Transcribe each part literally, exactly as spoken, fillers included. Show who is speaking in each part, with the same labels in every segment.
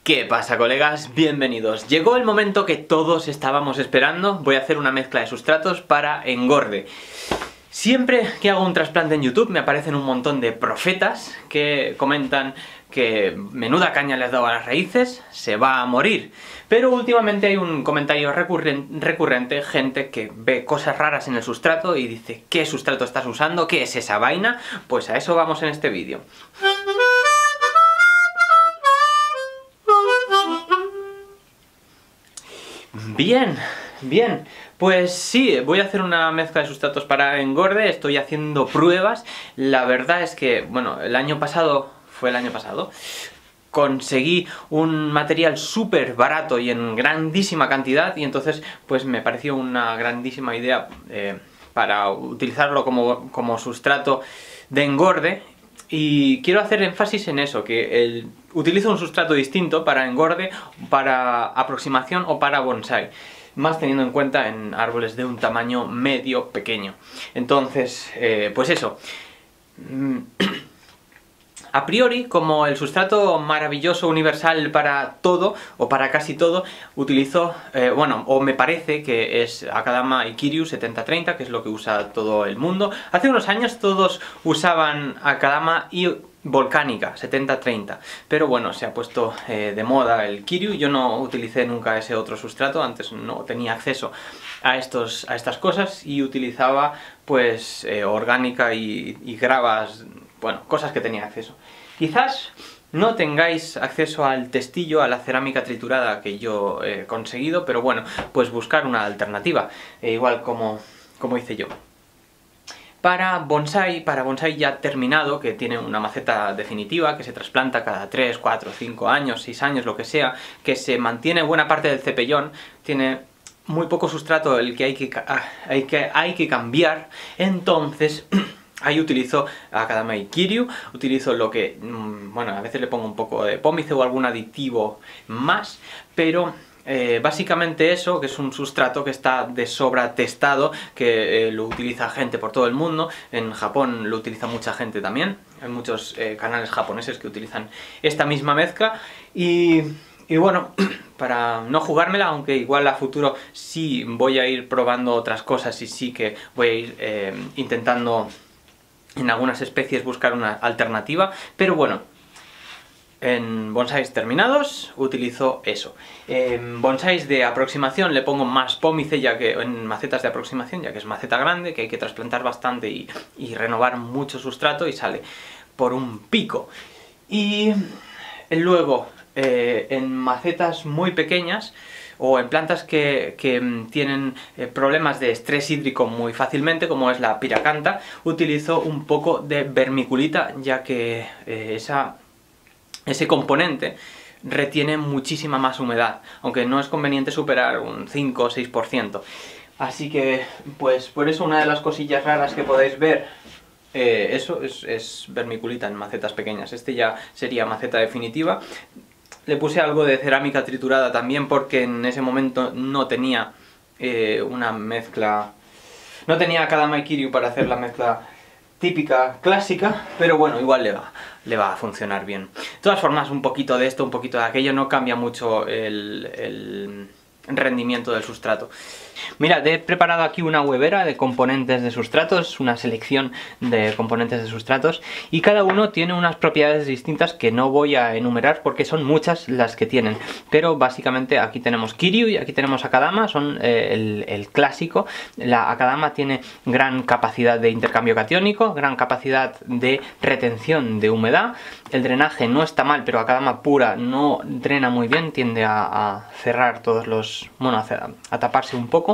Speaker 1: ¿Qué pasa, colegas? Bienvenidos. Llegó el momento que todos estábamos esperando. Voy a hacer una mezcla de sustratos para engorde. Siempre que hago un trasplante en YouTube me aparecen un montón de profetas que comentan que menuda caña le has dado a las raíces, se va a morir. Pero últimamente hay un comentario recurrente, recurrente, gente que ve cosas raras en el sustrato y dice ¿qué sustrato estás usando? ¿Qué es esa vaina? Pues a eso vamos en este vídeo. Bien, bien, pues sí, voy a hacer una mezcla de sustratos para engorde, estoy haciendo pruebas. La verdad es que, bueno, el año pasado, fue el año pasado, conseguí un material súper barato y en grandísima cantidad, y entonces pues me pareció una grandísima idea eh, para utilizarlo como, como sustrato de engorde. Y quiero hacer énfasis en eso, que el, utilizo un sustrato distinto para engorde, para aproximación o para bonsai, más teniendo en cuenta en árboles de un tamaño medio pequeño. Entonces, eh, pues eso. A priori, como el sustrato maravilloso universal para todo, o para casi todo, utilizo, eh, bueno, o me parece que es Akadama y Kiryu setenta treinta, que es lo que usa todo el mundo. Hace unos años todos usaban Akadama y Volcánica setenta treinta, pero bueno, se ha puesto eh, de moda el Kiryu. Yo no utilicé nunca ese otro sustrato, antes no tenía acceso a, estos, a estas cosas y utilizaba pues eh, orgánica y, y gravas, bueno, cosas que tenía acceso. Quizás no tengáis acceso al testillo, a la cerámica triturada que yo he conseguido, pero bueno, pues buscar una alternativa, e igual como, como hice yo. Para bonsai, para bonsai ya terminado, que tiene una maceta definitiva, que se trasplanta cada tres, cuatro, cinco años, seis años, lo que sea, que se mantiene buena parte del cepellón, tiene muy poco sustrato el que hay que, hay que, hay que cambiar, entonces ahí utilizo Akadama y Kiryu, utilizo lo que, bueno, a veces le pongo un poco de pómice o algún aditivo más, pero eh, básicamente eso, que es un sustrato que está de sobra testado, que eh, lo utiliza gente por todo el mundo. En Japón lo utiliza mucha gente también, hay muchos eh, canales japoneses que utilizan esta misma mezcla, y, y bueno, para no jugármela, aunque igual a futuro sí voy a ir probando otras cosas y sí que voy a ir eh, intentando en algunas especies buscar una alternativa, pero bueno, en bonsáis terminados utilizo eso. En bonsáis de aproximación le pongo más pómice, ya que en macetas de aproximación, ya que es maceta grande, que hay que trasplantar bastante y, y renovar mucho sustrato y sale por un pico. Y luego, eh, en macetas muy pequeñas, o en plantas que, que tienen eh, problemas de estrés hídrico muy fácilmente, como es la piracanta, utilizo un poco de vermiculita, ya que eh, esa, ese componente retiene muchísima más humedad, aunque no es conveniente superar un cinco o seis por ciento. Así que, pues por eso una de las cosillas raras que podéis ver, eh, eso es, es vermiculita en macetas pequeñas. Este ya sería maceta definitiva. Le puse algo de cerámica triturada también porque en ese momento no tenía eh, una mezcla... No tenía Akadama y Kiryu para hacer la mezcla típica, clásica, pero bueno, igual le va, le va a funcionar bien. De todas formas, un poquito de esto, un poquito de aquello, no cambia mucho el, el rendimiento del sustrato. Mirad, he preparado aquí una huevera de componentes de sustratos, una selección de componentes de sustratos, y cada uno tiene unas propiedades distintas que no voy a enumerar porque son muchas las que tienen. Pero básicamente aquí tenemos Kiryu y aquí tenemos Akadama, son eh, el, el clásico. La Akadama tiene gran capacidad de intercambio catiónico, gran capacidad de retención de humedad. El drenaje no está mal, pero Akadama pura no drena muy bien, tiende a, a cerrar todos los... bueno, a, a taparse un poco.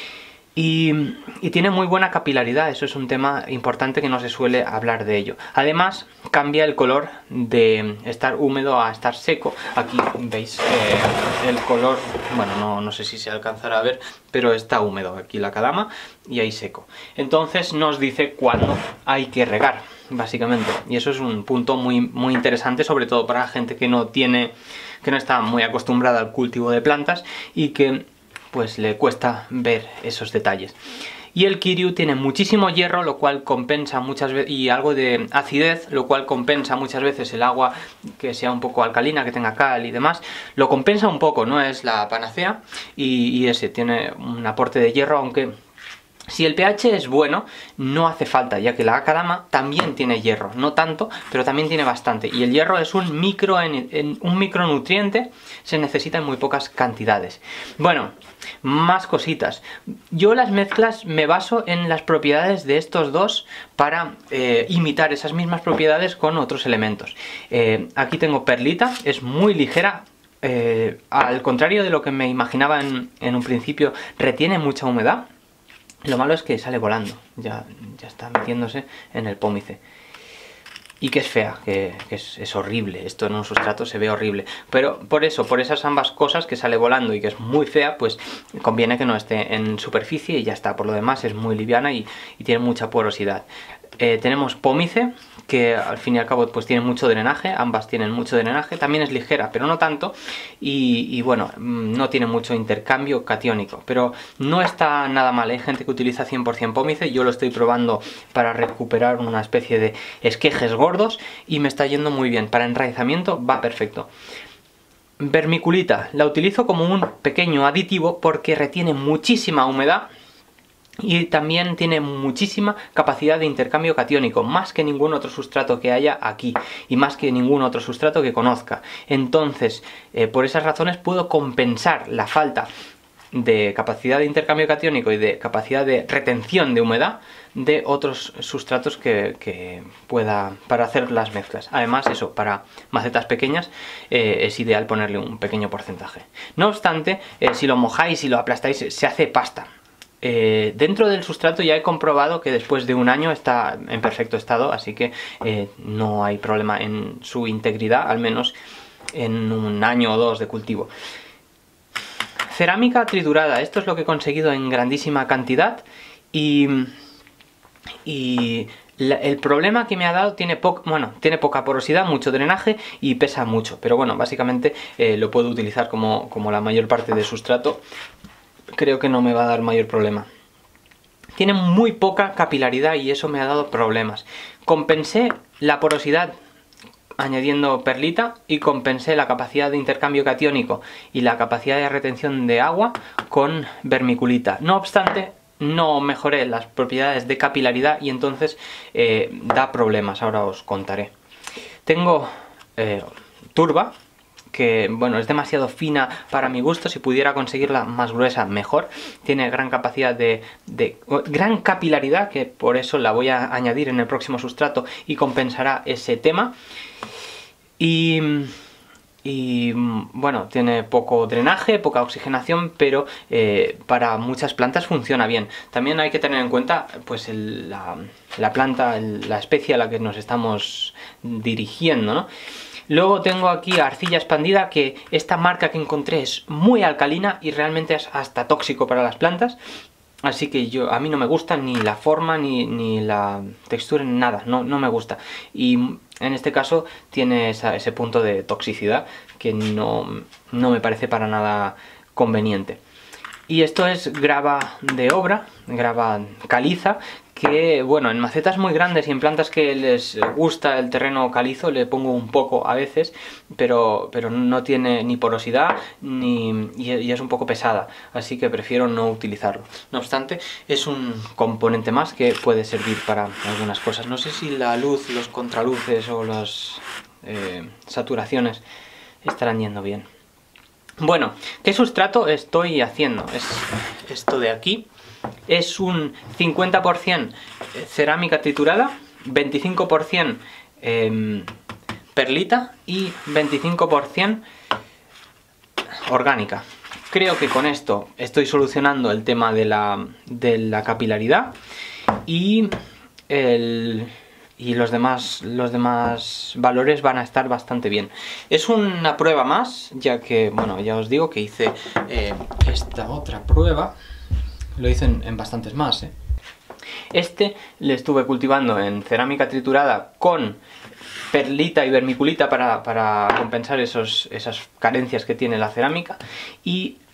Speaker 1: Y, y tiene muy buena capilaridad, eso es un tema importante que no se suele hablar de ello. Además, cambia el color de estar húmedo a estar seco. Aquí veis eh, el color, bueno, no, no sé si se alcanzará a ver, pero está húmedo aquí la Akadama y ahí seco. Entonces nos dice cuándo hay que regar, básicamente. Y eso es un punto muy, muy interesante, sobre todo para la gente que no tiene, que no está muy acostumbrada al cultivo de plantas y que pues le cuesta ver esos detalles. Y el Kiryu tiene muchísimo hierro, lo cual compensa muchas veces, y algo de acidez, lo cual compensa muchas veces el agua que sea un poco alcalina, que tenga cal y demás. Lo compensa un poco, no es la panacea, y, y ese tiene un aporte de hierro, aunque si el pH es bueno, no hace falta, ya que la Akadama también tiene hierro, no tanto, pero también tiene bastante. Y el hierro es un, micro en, en, un micronutriente, se necesita en muy pocas cantidades. Bueno, más cositas. Yo las mezclas me baso en las propiedades de estos dos para eh, imitar esas mismas propiedades con otros elementos. Eh, aquí tengo perlita, es muy ligera. Eh, al contrario de lo que me imaginaba en, en un principio, retiene mucha humedad. Lo malo es que sale volando, ya, ya está metiéndose en el pómice. Y que es fea, que, que es, es horrible, esto en un sustrato se ve horrible. Pero por eso, por esas ambas cosas, que sale volando y que es muy fea, pues conviene que no esté en superficie y ya está. Por lo demás es muy liviana y, y tiene mucha porosidad. Eh, tenemos pómice, que al fin y al cabo pues tiene mucho drenaje, ambas tienen mucho drenaje, también es ligera, pero no tanto, y, y bueno, no tiene mucho intercambio catiónico, pero no está nada mal. Hay gente que utiliza cien por cien pómice, yo lo estoy probando para recuperar una especie de esquejes gordos y me está yendo muy bien. Para enraizamiento va perfecto. Vermiculita, la utilizo como un pequeño aditivo porque retiene muchísima humedad y también tiene muchísima capacidad de intercambio catiónico, más que ningún otro sustrato que haya aquí y más que ningún otro sustrato que conozca. Entonces, eh, por esas razones puedo compensar la falta de capacidad de intercambio catiónico y de capacidad de retención de humedad de otros sustratos que, que pueda para hacer las mezclas. Además, eso, para macetas pequeñas eh, es ideal ponerle un pequeño porcentaje. No obstante, eh, si lo mojáis y lo aplastáis, se hace pasta. Eh, dentro del sustrato ya he comprobado que después de un año está en perfecto estado, así que eh, no hay problema en su integridad, al menos en un año o dos de cultivo. Cerámica triturada, esto es lo que he conseguido en grandísima cantidad y, y la, el problema que me ha dado tiene, po bueno, tiene poca porosidad, mucho drenaje y pesa mucho, pero bueno, básicamente eh, lo puedo utilizar como, como la mayor parte de sustrato. Creo que no me va a dar mayor problema. Tiene muy poca capilaridad y eso me ha dado problemas. Compensé la porosidad añadiendo perlita y compensé la capacidad de intercambio catiónico y la capacidad de retención de agua con vermiculita. No obstante, no mejoré las propiedades de capilaridad y entonces eh, da problemas, ahora os contaré. Tengo eh, turba, que bueno, es demasiado fina para mi gusto. Si pudiera conseguirla más gruesa, mejor. Tiene gran capacidad de, de gran capilaridad, que por eso la voy a añadir en el próximo sustrato y compensará ese tema. Y, y bueno, tiene poco drenaje, poca oxigenación, pero eh, para muchas plantas funciona bien. También hay que tener en cuenta pues el, la, la planta, el, la especie a la que nos estamos dirigiendo, ¿no? Luego tengo aquí arcilla expandida, que esta marca que encontré es muy alcalina y realmente es hasta tóxico para las plantas. Así que yo a mí no me gusta ni la forma ni, ni la textura, ni nada, no, no me gusta. Y en este caso tiene esa, ese punto de toxicidad que no, no me parece para nada conveniente. Y esto es grava de obra, grava caliza, que bueno, en macetas muy grandes y en plantas que les gusta el terreno calizo le pongo un poco a veces, pero, pero no tiene ni porosidad ni, y, y es un poco pesada, así que prefiero no utilizarlo. No obstante, es un componente más que puede servir para algunas cosas. No sé si la luz, los contraluces o las eh, saturaciones estarán yendo bien. Bueno, ¿qué sustrato estoy haciendo? Es esto de aquí. Es un cincuenta por cien cerámica triturada, veinticinco por cien eh, perlita y veinticinco por cien orgánica. Creo que con esto estoy solucionando el tema de la, de la capilaridad y, el, y los, demás, los demás valores van a estar bastante bien. Es una prueba más, ya que, bueno, ya os digo que hice eh, esta otra prueba. Lo hice en, en bastantes más, ¿eh? Este le estuve cultivando en cerámica triturada con perlita y vermiculita para, para compensar esos, esas carencias que tiene la cerámica. Y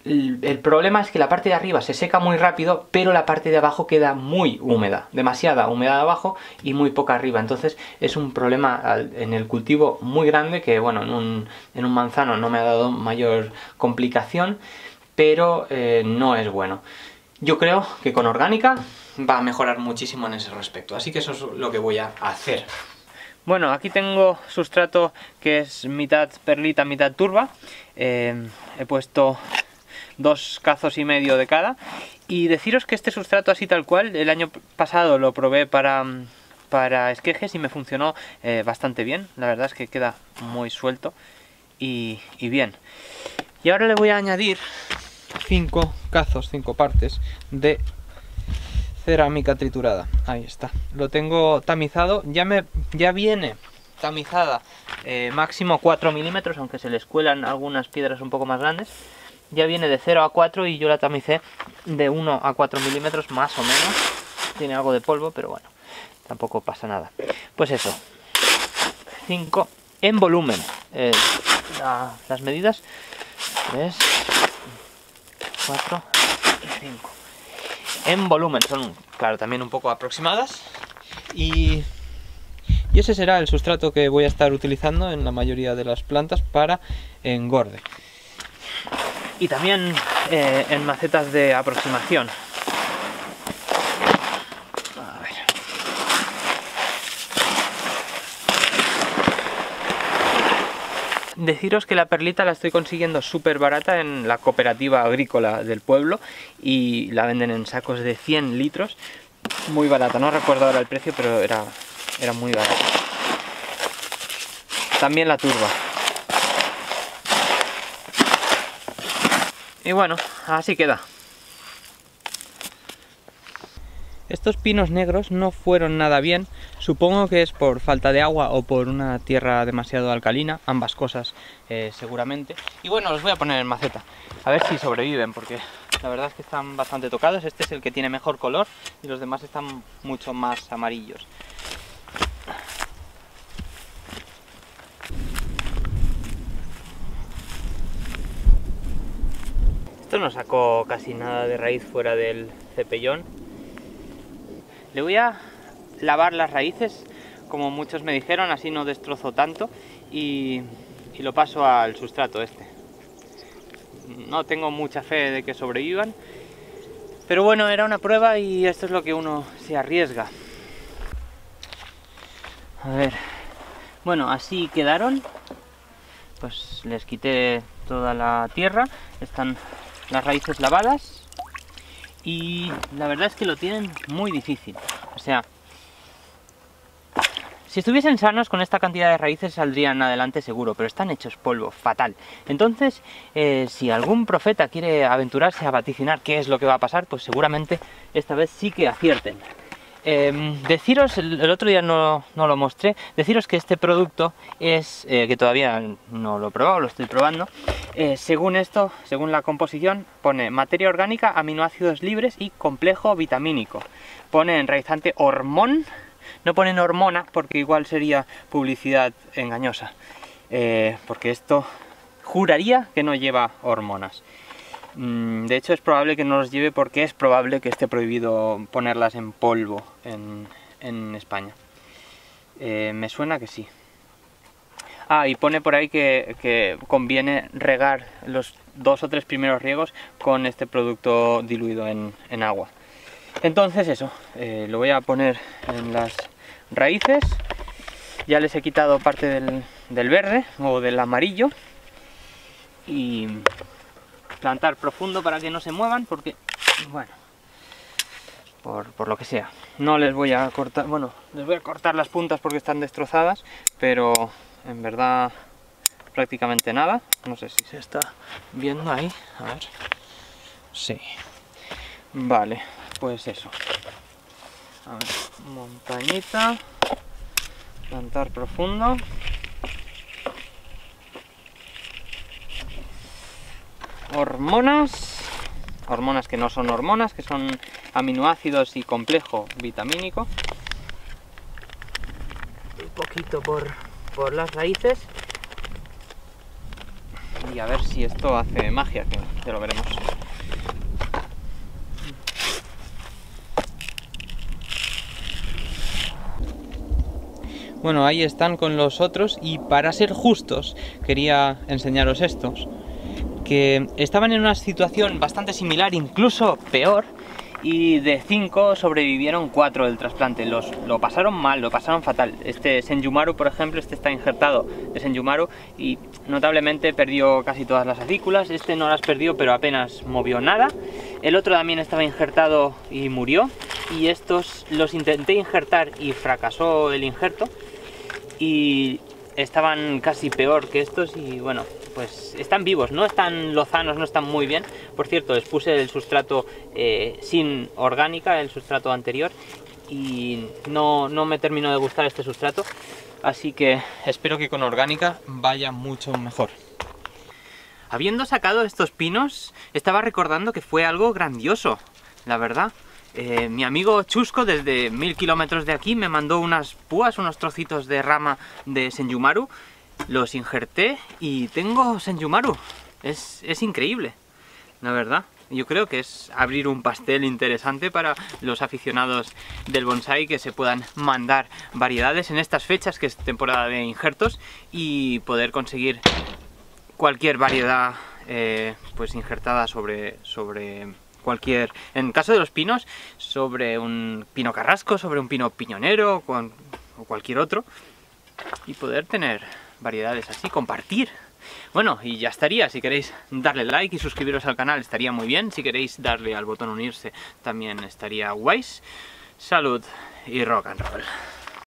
Speaker 1: El, el problema es que la parte de arriba se seca muy rápido, pero la parte de abajo queda muy húmeda, demasiada humedad abajo y muy poca arriba. Entonces es un problema al, en el cultivo muy grande que, bueno, en un, en un manzano no me ha dado mayor complicación, pero eh, no es bueno. Yo creo que con orgánica va a mejorar muchísimo en ese respecto, así que eso es lo que voy a hacer. Bueno, aquí tengo sustrato que es mitad perlita, mitad turba. Eh, he puesto dos cazos y medio de cada. Y deciros que este sustrato así tal cual, el año pasado lo probé para, para esquejes y me funcionó eh, bastante bien. La verdad es que queda muy suelto y, y bien. Y ahora le voy a añadir cinco cazos, cinco partes de cerámica triturada. Ahí está. Lo tengo tamizado. Ya me ya viene tamizada eh, máximo cuatro milímetros, aunque se les cuelan algunas piedras un poco más grandes. Ya viene de cero a cuatro y yo la tamicé de uno a cuatro milímetros más o menos. Tiene algo de polvo, pero bueno, tampoco pasa nada. Pues eso, cinco en volumen. Eh, la, las medidas tres, cuatro y cinco. En volumen, son, claro, también un poco aproximadas. Y, y ese será el sustrato que voy a estar utilizando en la mayoría de las plantas para engorde. Y también eh, en macetas de aproximación. A ver. Deciros que la perlita la estoy consiguiendo súper barata en la cooperativa agrícola del pueblo y la venden en sacos de cien litros. Muy barata, no recuerdo ahora el precio, pero era, era muy barata. También la turba. Y bueno, así queda. Estos pinos negros no fueron nada bien, supongo que es por falta de agua o por una tierra demasiado alcalina, ambas cosas eh, seguramente. Y bueno, los voy a poner en maceta, a ver si sobreviven, porque la verdad es que están bastante tocados. Este es el que tiene mejor color y los demás están mucho más amarillos. Esto no sacó casi nada de raíz fuera del cepellón. Le voy a lavar las raíces, como muchos me dijeron, así no destrozo tanto, y, y lo paso al sustrato este. No tengo mucha fe de que sobrevivan, pero bueno, era una prueba y esto es lo que uno se arriesga. A ver, bueno, así quedaron. Pues les quité toda la tierra, están las raíces lavadas. Y la verdad es que lo tienen muy difícil. O sea, si estuviesen sanos con esta cantidad de raíces saldrían adelante seguro, pero están hechos polvo, fatal. Entonces, eh, si algún profeta quiere aventurarse a vaticinar qué es lo que va a pasar, pues seguramente esta vez sí que acierten. Eh, deciros, el, el otro día no, no lo mostré, deciros que este producto es, eh, que todavía no lo he probado, lo estoy probando, eh, según esto, según la composición, pone materia orgánica, aminoácidos libres y complejo vitamínico. Pone enraizante hormón, no ponen hormona porque igual sería publicidad engañosa, eh, porque esto juraría que no lleva hormonas. De hecho es probable que no los lleve porque es probable que esté prohibido ponerlas en polvo en, en España. Eh, me suena que sí. Ah, y pone por ahí que, que conviene regar los dos o tres primeros riegos con este producto diluido en, en agua. Entonces eso, eh, lo voy a poner en las raíces. Ya les he quitado parte del, del verde o del amarillo. Y plantar profundo para que no se muevan porque, bueno, por, por lo que sea. No les voy a cortar, bueno, les voy a cortar las puntas porque están destrozadas, pero en verdad prácticamente nada. No sé si se está viendo ahí, a ver. Sí. Vale, pues eso. A ver, montañita, plantar profundo. Hormonas, hormonas que no son hormonas, que son aminoácidos y complejo vitamínico. Un poquito por, por las raíces. Y y a ver si esto hace magia, que, que lo veremos. Bueno, ahí están con los otros, y para ser justos quería enseñaros estos, que estaban en una situación bastante similar, incluso peor, y de cinco sobrevivieron cuatro del trasplante. Los, lo pasaron mal, lo pasaron fatal. Este Senjumaru, por ejemplo, este está injertado de Senjumaru y notablemente perdió casi todas las acículas. Este no las perdió, pero apenas movió nada. El otro también estaba injertado y murió. Y estos los intenté injertar y fracasó el injerto. Y estaban casi peor que estos y bueno, pues están vivos, no están lozanos, no están muy bien. Por cierto, les puse el sustrato eh, sin orgánica, el sustrato anterior, y no, no me terminó de gustar este sustrato, así que espero que con orgánica vaya mucho mejor. Habiendo sacado estos pinos, estaba recordando que fue algo grandioso, la verdad. Eh, mi amigo Chusco, desde mil kilómetros de aquí, me mandó unas púas, unos trocitos de rama de Senjumaru. Los injerté y tengo Senjumaru. Es, es increíble, la verdad. Yo creo que es abrir un pastel interesante para los aficionados del bonsái, que se puedan mandar variedades en estas fechas, que es temporada de injertos, y poder conseguir cualquier variedad eh, pues injertada sobre... sobre cualquier, en caso de los pinos, sobre un pino carrasco, sobre un pino piñonero con, o cualquier otro, y poder tener variedades así, compartir. Bueno, y ya estaría. Si queréis darle like y suscribiros al canal estaría muy bien. Si queréis darle al botón unirse también estaría guays. Salud y rock and roll.